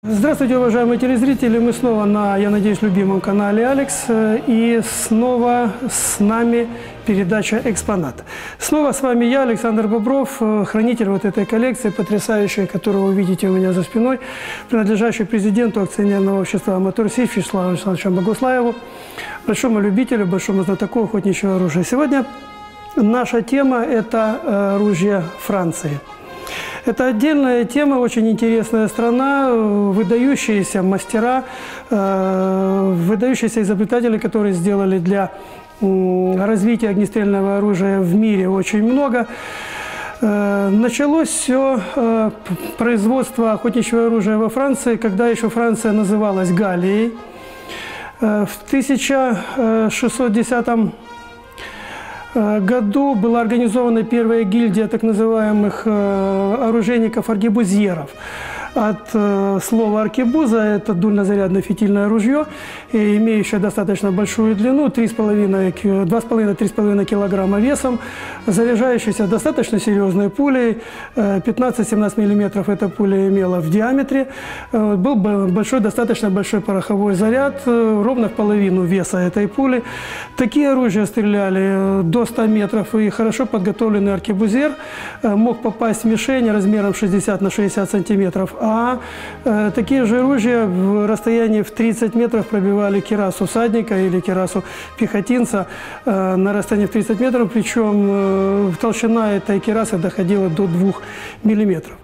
Здравствуйте, уважаемые телезрители! Мы снова на, я надеюсь, любимом канале Алекс. И снова с нами передача «Экспонат». Снова с вами я, Александр Бобров, хранитель вот этой коллекции потрясающей, которую вы видите у меня за спиной, принадлежащей президенту акционерного общества «Моторсиф» Вячеславу Александровичу Богуслаеву, большому любителю, большому знатоку охотничьего оружия. Сегодня наша тема – это ружья Франции. Это отдельная тема, очень интересная страна, выдающиеся мастера, выдающиеся изобретатели, которые сделали для развития огнестрельного оружия в мире очень много. Началось все производство охотничьего оружия во Франции, когда еще Франция называлась Галлией. В 1610 году была организована первая гильдия так называемых оружейников-аркебузьеров. От слова аркебуза – это дульнозарядное фитильное ружье, имеющее достаточно большую длину, 2,5–3,5 килограмма весом, заряжающееся достаточно серьезной пулей, 15–17 миллиметров эта пуля имела в диаметре. Был большой, достаточно большой пороховой заряд, ровно в половину веса этой пули. Такие оружия стреляли до 100 метров, и хорошо подготовленный аркебузер мог попасть в мишень размером 60 на 60 сантиметров. А такие же ружья в расстоянии в 30 метров пробивали кирасу всадника или кирасу пехотинца на расстоянии в 30 метров, причем толщина этой кирасы доходила до 2 миллиметров.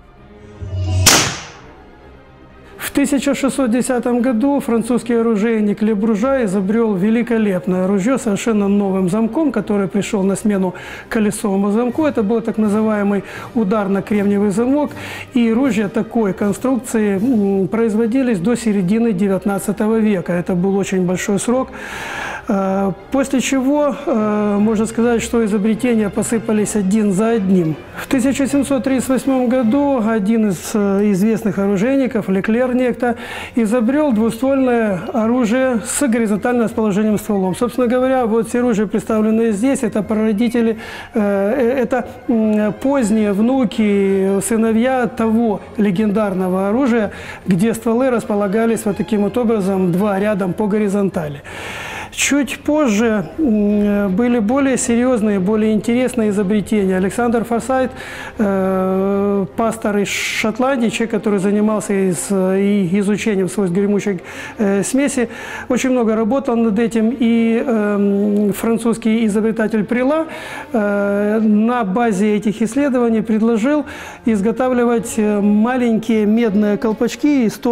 В 1610 году французский оружейник Ле Бружа изобрел великолепное ружье с совершенно новым замком, который пришел на смену колесовому замку. Это был так называемый ударно-кремниевый замок. И ружья такой конструкции производились до середины 19 века. Это был очень большой срок. После чего, можно сказать, что изобретения посыпались один за одним. В 1738 году один из известных оружейников, Леклер некто, изобрел двуствольное оружие с горизонтальным расположением стволом. Собственно говоря, вот все оружия, представленные здесь, это прародители, это поздние внуки, сыновья того легендарного оружия, где стволы располагались вот таким вот образом, два рядом по горизонтали. Чуть позже были более серьезные, более интересные изобретения. Александр Форсайт, пастор из Шотландии, человек, который занимался изучением свойств гремучей смеси, очень много работал над этим. И французский изобретатель Прила на базе этих исследований предложил изготавливать маленькие медные колпачки из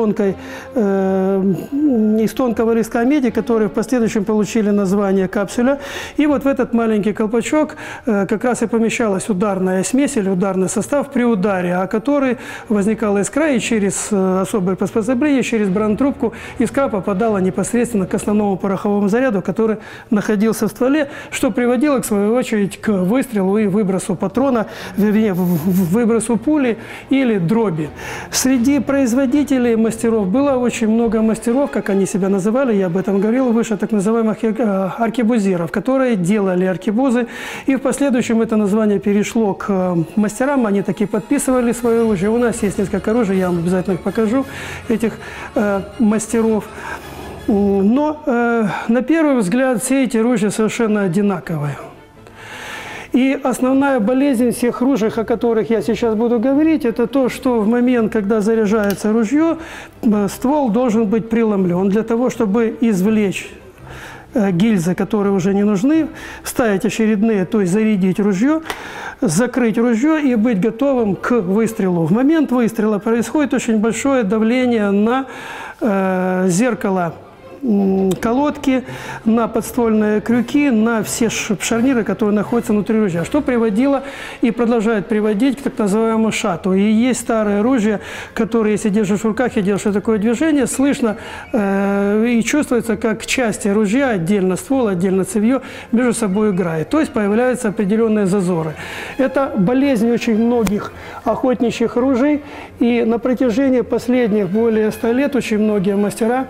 тонкого листка меди, которые в последующем получили название капсуля. И вот в этот маленький колпачок как раз и помещалась ударная смесь или ударный состав при ударе, о которой возникала искра, и через особое приспособление, через бронетрубку искра попадала непосредственно к основному пороховому заряду, который находился в стволе, что приводило, в свою очередь, к выстрелу и выбросу патрона, вернее, выбросу пули или дроби. Среди производителей мастеров было очень много мастеров, как они себя называли, я об этом говорил выше, так называемых аркебузеров, которые делали аркебузы, и в последующем это название перешло к мастерам, они таки подписывали свое оружие. У нас есть несколько оружий, я вам обязательно их покажу, этих мастеров. Но на первый взгляд все эти ружья совершенно одинаковые. И основная болезнь всех ружей, о которых я сейчас буду говорить, это то, что в момент, когда заряжается ружье, ствол должен быть преломлен для того, чтобы извлечь гильзы, которые уже не нужны, вставить очередные, то есть зарядить ружье, закрыть ружье и быть готовым к выстрелу. В момент выстрела происходит очень большое давление на зеркало колодки, на подствольные крюки, на все шарниры, которые находятся внутри ружья, что приводило и продолжает приводить к так называемому шату. И есть старые ружья, которые, если держишь в руках и делаешь такое движение, слышно и чувствуется, как части ружья, отдельно ствол, отдельно цевье, между собой играют. То есть появляются определенные зазоры. Это болезнь очень многих охотничьих ружей, и на протяжении последних более 100 лет очень многие мастера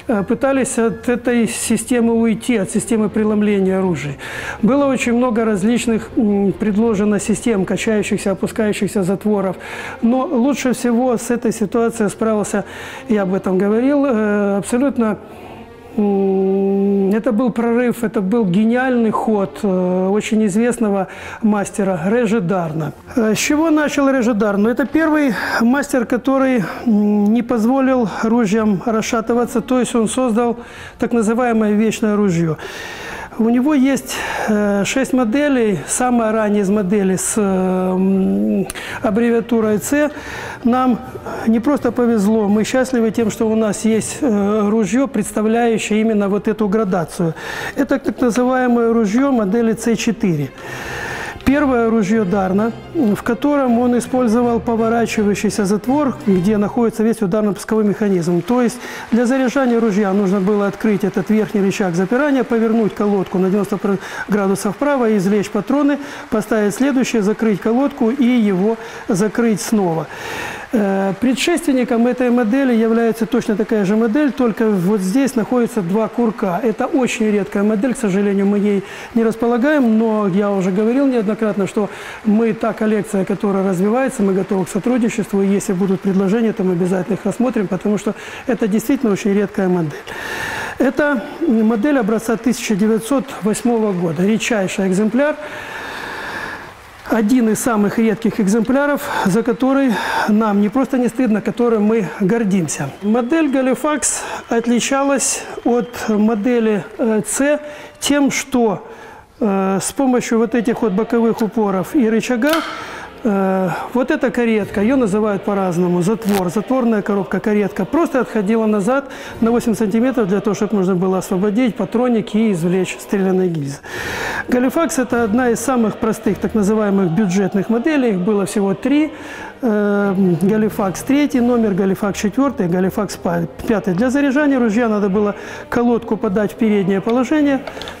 пытались от этой системы уйти, от системы преломления оружия. Было очень много различных предложено систем, качающихся, опускающихся затворов. Но лучше всего с этой ситуацией справился, я об этом говорил, абсолютно. Это был прорыв, это был гениальный ход очень известного мастера Реже Дарна. С чего начал Реже Дарн? Это первый мастер, который не позволил ружьям расшатываться, то есть он создал так называемое вечное ружье. У него есть 6 моделей, самая ранняя из моделей с аббревиатурой «С». Нам не просто повезло, мы счастливы тем, что у нас есть ружье, представляющее именно вот эту градацию. Это так называемое ружье модели С4. Первое ружье Дарна, в котором он использовал поворачивающийся затвор, где находится весь ударно-пусковой механизм. То есть для заряжания ружья нужно было открыть этот верхний рычаг запирания, повернуть колодку на 90 градусов вправо, извлечь патроны, поставить следующее, закрыть колодку и его закрыть снова. Предшественником этой модели является точно такая же модель, только вот здесь находится 2 курка. Это очень редкая модель, к сожалению, мы ей не располагаем, но я уже говорил неоднократно, что мы та коллекция, которая развивается, мы готовы к сотрудничеству, и если будут предложения, то мы обязательно их рассмотрим, потому что это действительно очень редкая модель. Это модель образца 1908 года, редчайший экземпляр. Один из самых редких экземпляров, за который нам не просто не стыдно, которым мы гордимся. Модель Галифакс отличалась от модели С тем, что с помощью вот этих вот боковых упоров и рычага вот эта каретка, ее называют по-разному, затвор, затворная коробка, каретка, просто отходила назад на 8 сантиметров для того, чтобы можно было освободить патроники и извлечь стрелянные гильзы. Галифакс – это одна из самых простых, так называемых бюджетных моделей, их было всего 3. Галифакс 3 номер, Галифакс 4, Галифакс 5. Для заряжания ружья надо было колодку подать в переднее положение,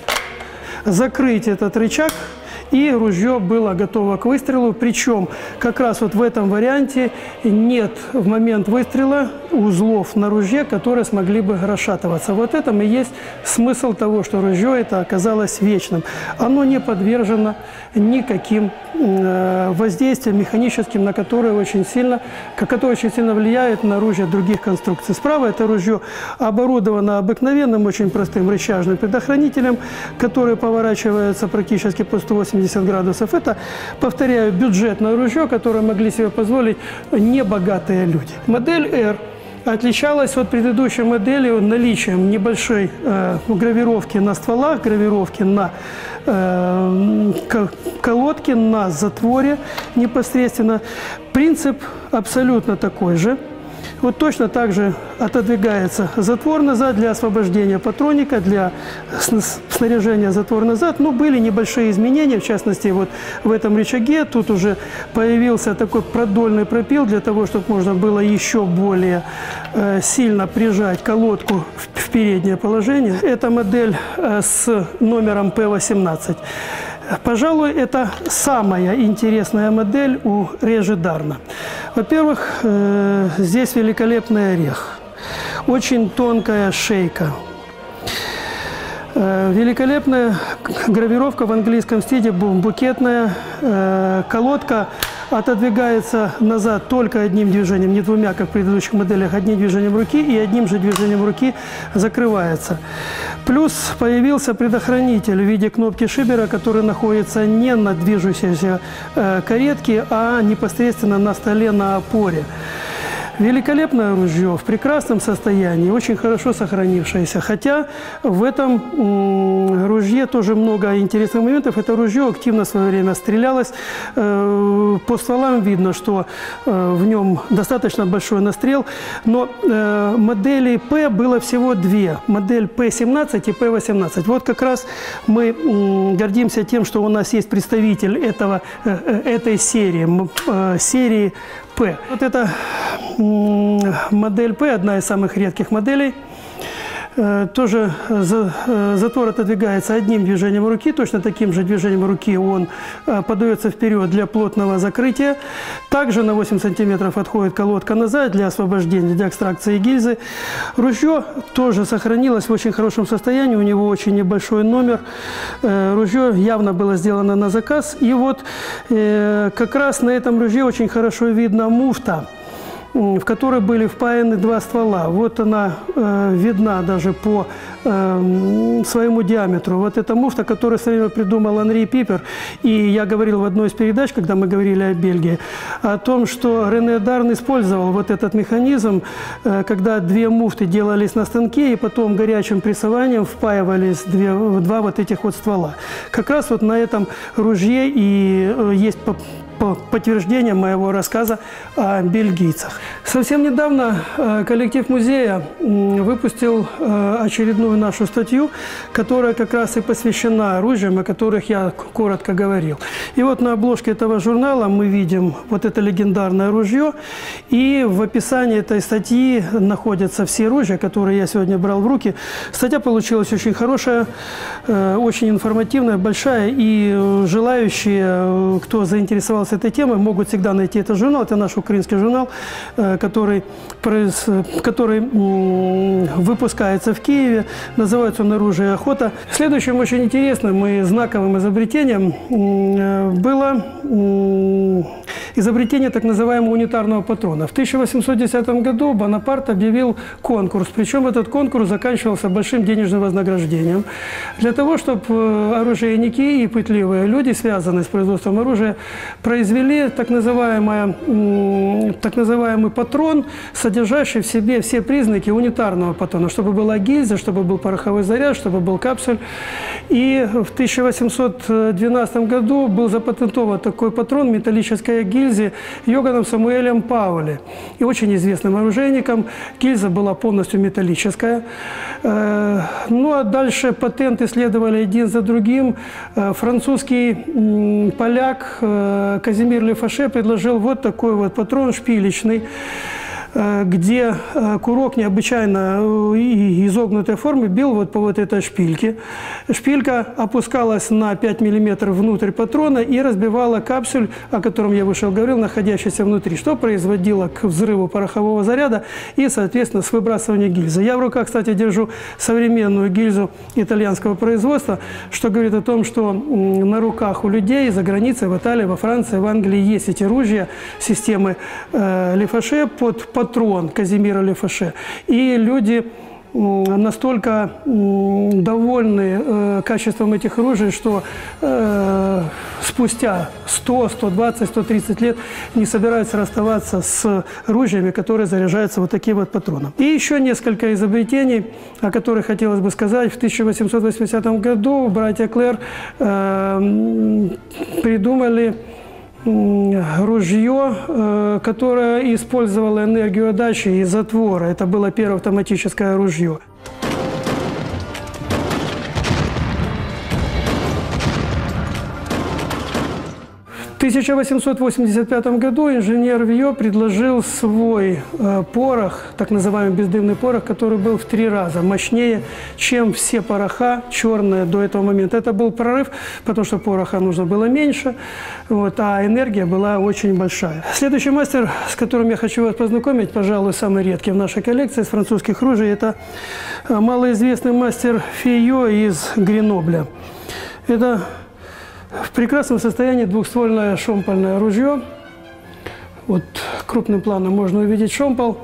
закрыть этот рычаг, и ружье было готово к выстрелу. Причем как раз вот в этом варианте нет в момент выстрела узлов на ружье, которые смогли бы расшатываться. Вот этом и есть смысл того, что ружье это оказалось вечным. Оно не подвержено никаким воздействиям механическим, которые очень сильно влияют на ружья других конструкций. Справа это ружье оборудовано обыкновенным, очень простым рычажным предохранителем, который поворачивается практически по 180 градусов. Это, повторяю, бюджетное ружье, которое могли себе позволить небогатые люди. Модель R отличалась от предыдущей модели наличием небольшой гравировки на стволах, гравировки на колодке, на затворе непосредственно. Принцип абсолютно такой же. Вот точно так же отодвигается затвор назад для освобождения патроника, для снаряжения затвор назад. Но были небольшие изменения, в частности, вот в этом рычаге. Тут уже появился такой продольный пропил для того, чтобы можно было еще более сильно прижать колодку в переднее положение. Это модель с номером P18. Пожалуй, это самая интересная модель у Реже Дарна. Во-первых, здесь великолепный орех, очень тонкая шейка, великолепная гравировка в английском стиле, букетная, колодка отодвигается назад только одним движением, не двумя, как в предыдущих моделях, одним движением руки, и одним же движением руки закрывается. Плюс появился предохранитель в виде кнопки шибера, который находится не на движущейся каретке, а непосредственно на столе на опоре. Великолепное ружье, в прекрасном состоянии, очень хорошо сохранившееся. Хотя в этом ружье тоже много интересных моментов. Это ружье активно в свое время стрелялось. По стволам видно, что в нем достаточно большой настрел. Но моделей P было всего 2. Модель P17 и P18. Вот как раз мы гордимся тем, что у нас есть представитель этой серии P. Вот эта модель P, одна из самых редких моделей. Тоже затвор отодвигается одним движением руки, точно таким же движением руки он подается вперед для плотного закрытия. Также на 8 сантиметров отходит колодка назад для освобождения, для экстракции гильзы. Ружье тоже сохранилось в очень хорошем состоянии, у него очень небольшой номер. Ружье явно было сделано на заказ. И вот как раз на этом ружье очень хорошо видно муфта, в которой были впаяны два ствола. Вот она видна даже по своему диаметру. Вот эта муфта, которую в свое время придумал Анри Пипер. И я говорил в одной из передач, когда мы говорили о Бельгии, о том, что Рене Дарн использовал вот этот механизм, когда две муфты делались на станке, и потом горячим прессованием впаивались два вот этих вот ствола. Как раз вот на этом ружье и есть подтверждение моего рассказа о бельгийцах. Совсем недавно коллектив музея выпустил очередную нашу статью, которая как раз и посвящена оружиям, о которых я коротко говорил. И вот на обложке этого журнала мы видим вот это легендарное ружье, и в описании этой статьи находятся все ружья, которые я сегодня брал в руки. Статья получилась очень хорошая, очень информативная, большая, и желающие, кто заинтересовался этой темой, могут всегда найти этот журнал. Это наш украинский журнал, который выпускается в Киеве. Называется он «Оружие и охота». Следующим очень интересным и знаковым изобретением было изобретение так называемого унитарного патрона. В 1810 году Бонапарт объявил конкурс, причем этот конкурс заканчивался большим денежным вознаграждением. Для того, чтобы оружейники и пытливые люди, связанные с производством оружия, произвели так называемый патрон, содержащий в себе все признаки унитарного патрона, чтобы была гильза, чтобы был пороховой заряд, чтобы был капсуль. И в 1812 году был запатентован такой патрон металлической гильзы Йоганном Самуэлем Паули. И очень известным оружейником. Гильза была полностью металлическая. Ну а дальше патенты следовали один за другим. Французский поляк Казимир Лефаше предложил вот такой вот патрон шпилечный, где курок необычайно изогнутой формы бил вот по вот этой шпильке. Шпилька опускалась на 5 мм внутрь патрона и разбивала капсуль, о котором я выше говорил, находящийся внутри, что производило к взрыву порохового заряда и, соответственно, с выбрасыванием гильзы. Я в руках, кстати, держу современную гильзу итальянского производства, что говорит о том, что на руках у людей за границей, в Италии, во Франции, в Англии есть эти ружья системы Лефаше под патрон Казимира Лефаше. И люди настолько довольны качеством этих ружей, что спустя 100, 120, 130 лет не собираются расставаться с ружьями, которые заряжаются вот таким вот патроном. И еще несколько изобретений, о которых хотелось бы сказать. В 1880 году братья Клэр придумали ружье, которое использовало энергию отдачи из затвора. Это было первое автоматическое ружье. В 1885 году инженер Вио предложил свой порох, так называемый бездымный порох, который был в 3 раза мощнее, чем все пороха черные до этого момента. Это был прорыв, потому что пороха нужно было меньше, вот, а энергия была очень большая. Следующий мастер, с которым я хочу вас познакомить, пожалуй, самый редкий в нашей коллекции из французских ружей, это малоизвестный мастер Фейо из Гренобля. Это в прекрасном состоянии двухствольное шомпольное ружье. Вот крупным планом можно увидеть шомпол.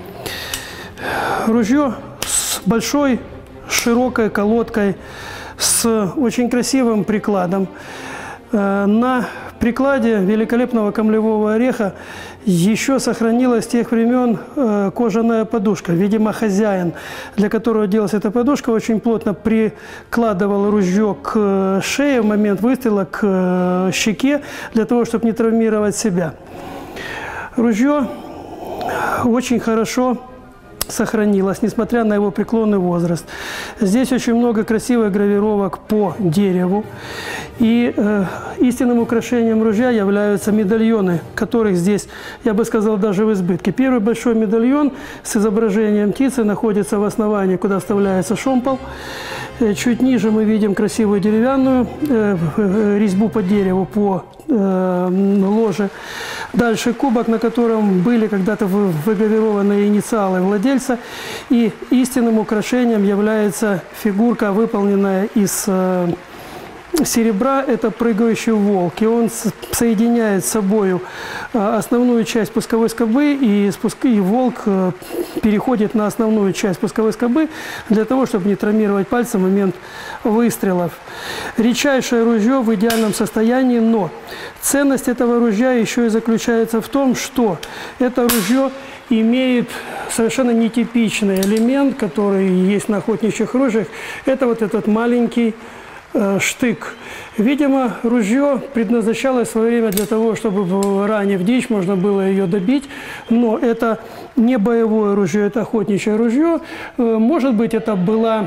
Ружье с большой, широкой колодкой, с очень красивым прикладом. На прикладе великолепного камлевого ореха еще сохранилась с тех времен кожаная подушка. Видимо, хозяин, для которого делалась эта подушка, очень плотно прикладывал ружье к шее в момент выстрела, к щеке, для того, чтобы не травмировать себя. Ружье очень хорошо сохранилось, несмотря на его преклонный возраст. Здесь очень много красивых гравировок по дереву. И истинным украшением ружья являются медальоны, которых здесь, я бы сказал, даже в избытке. Первый большой медальон с изображением птицы находится в основании, куда вставляется шомпол. Чуть ниже мы видим красивую деревянную резьбу по дереву, по ложе. Дальше кубок, на котором были когда-то выгравированы инициалы владельца. И истинным украшением является фигурка, выполненная из серебра. Это прыгающий волк. И он соединяет с собой основную часть пусковой скобы, и волк переходит на основную часть пусковой скобы для того, чтобы не травмировать пальцы в момент выстрелов. Редчайшее ружье в идеальном состоянии, но ценность этого ружья еще и заключается в том, что это ружье имеет совершенно нетипичный элемент, который есть на охотничьих ружьях. Это вот этот маленький штык. Видимо, ружье предназначалось в свое время для того, чтобы, ранив дичь, можно было ее добить, но это не боевое ружье, это охотничье ружье. Может быть, это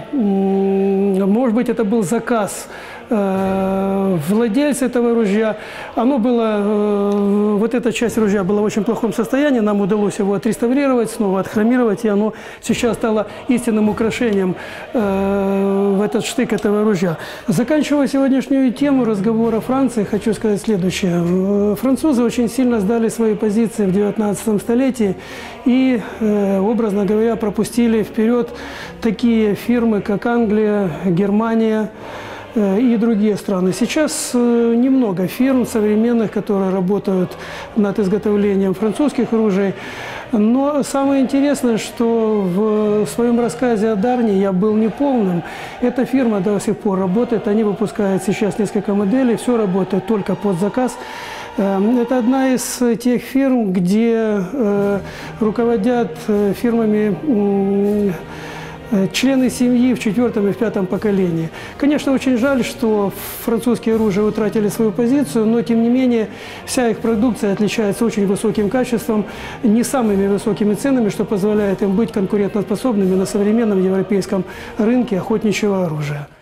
был заказ владельца этого ружья. Оно было, вот эта часть ружья была в очень плохом состоянии, нам удалось его отреставрировать, снова отхромировать, и оно сейчас стало истинным украшением в этот штык этого ружья. Заканчивая сегодняшнюю тему разговора о Франции, хочу сказать следующее. Французы очень сильно сдали свои позиции в 19 столетии и, образно говоря, пропустили вперед такие фирмы, как Англия, Германия и другие страны. Сейчас немного фирм современных, которые работают над изготовлением французских ружей. Но самое интересное, что в своем рассказе о Дарне я был неполным. Эта фирма до сих пор работает, они выпускают сейчас несколько моделей, все работает только под заказ. Это одна из тех фирм, где руководят фирмами члены семьи в 4-м и в 5-м поколении. Конечно, очень жаль, что французские оружия утратили свою позицию, но, тем не менее, вся их продукция отличается очень высоким качеством, не самыми высокими ценами, что позволяет им быть конкурентоспособными на современном европейском рынке охотничьего оружия.